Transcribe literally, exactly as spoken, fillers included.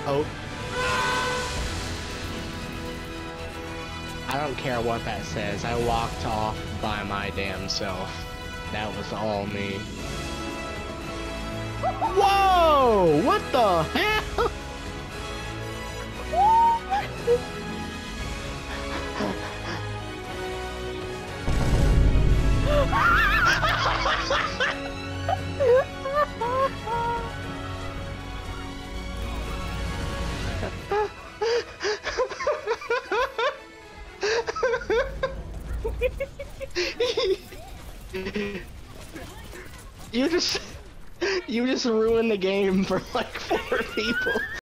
Oh. I don't care what that says. I walked off by my damn self. That was all me. Whoa! What the hell? You just, you just ruined the game for like four people.